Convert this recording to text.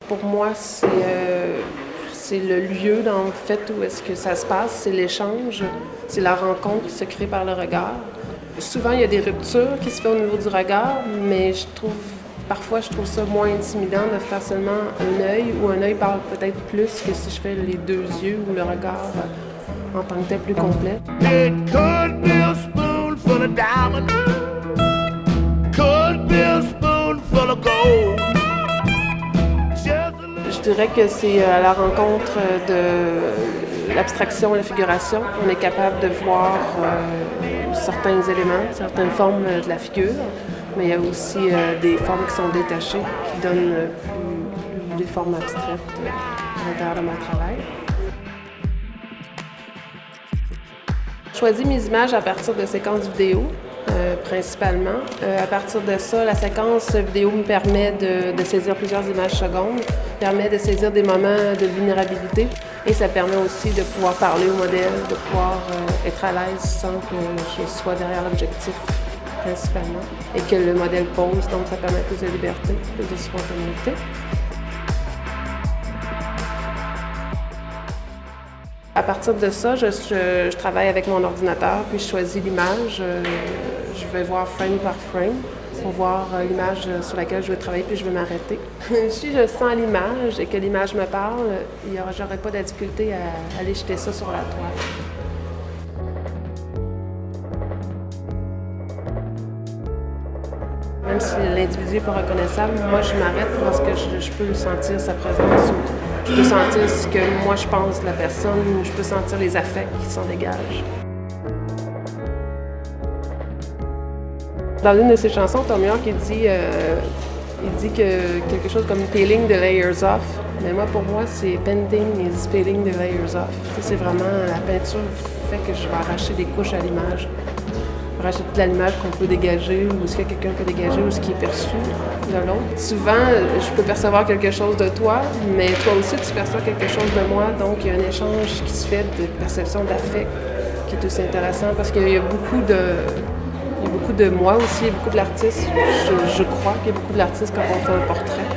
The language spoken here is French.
Pour moi, c'est le lieu, en fait, où est-ce que ça se passe, c'est l'échange, c'est la rencontre qui se crée par le regard. Souvent, il y a des ruptures qui se font au niveau du regard, mais parfois, je trouve ça moins intimidant de faire seulement un œil, où un œil parle peut-être plus que si je fais les deux yeux ou le regard en tant que tel plus complet. It could be a spoonful of diamond, could be a spoonful of gold. Je dirais que c'est à la rencontre de l'abstraction et la figuration. On est capable de voir certains éléments, certaines formes de la figure, mais il y a aussi des formes qui sont détachées, qui donnent plus des formes abstraites à l'intérieur de mon travail. Je choisis mes images à partir de séquences vidéo, principalement. À partir de ça, la séquence vidéo me permet de saisir plusieurs images secondes, permet de saisir des moments de vulnérabilité et ça permet aussi de pouvoir parler au modèle, de pouvoir être à l'aise sans que je sois derrière l'objectif principalement et que le modèle pose, donc ça permet plus de liberté, plus de spontanéité. À partir de ça, je travaille avec mon ordinateur, puis je choisis l'image. Je vais voir frame par frame pour voir l'image sur laquelle je veux travailler, puis je vais m'arrêter. Si je sens l'image et que l'image me parle, j'aurais pas de difficulté à aller jeter ça sur la toile. Même si l'individu n'est pas reconnaissable, moi je m'arrête parce que je peux sentir sa présence. Je peux sentir ce que moi je pense de la personne, je peux sentir les affects qui s'en dégagent. Dans une de ses chansons, Thom Yorke, il dit que quelque chose comme peeling the layers off. Mais moi, pour moi, c'est painting is peeling the layers off. C'est vraiment la peinture fait que je vais arracher des couches à l'image. Arracher toute l'image qu'on peut dégager, ou ce que quelqu'un peut dégager, ou ce qui est perçu de l'autre. Souvent, je peux percevoir quelque chose de toi, mais toi aussi, tu perçois quelque chose de moi. Donc, il y a un échange qui se fait de perception d'affect qui est aussi intéressant parce qu'il y a beaucoup de moi aussi, il y a beaucoup de l'artiste. Je crois qu'il y a beaucoup de l'artiste quand on fait un portrait.